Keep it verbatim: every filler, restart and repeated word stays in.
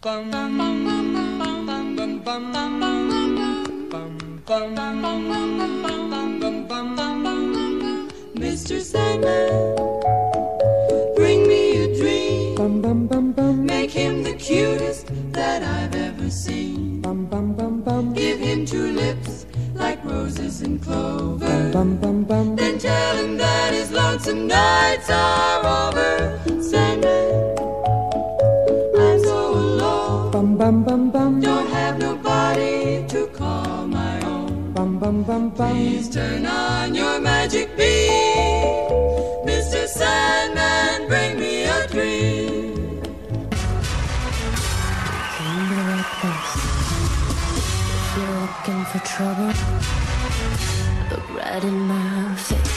Mister Sandman, bring me a dream. Make him the cutest that I've ever seen. Give him two lips like roses and clover. Then tell him that his lonesome nights are over. Sandman, I'm so alone. Don't have nobody to call my own. Please turn on your magic beam. Mister Sandman, bring me a dream. Came to the right place. If you're looking for trouble, look right in my face.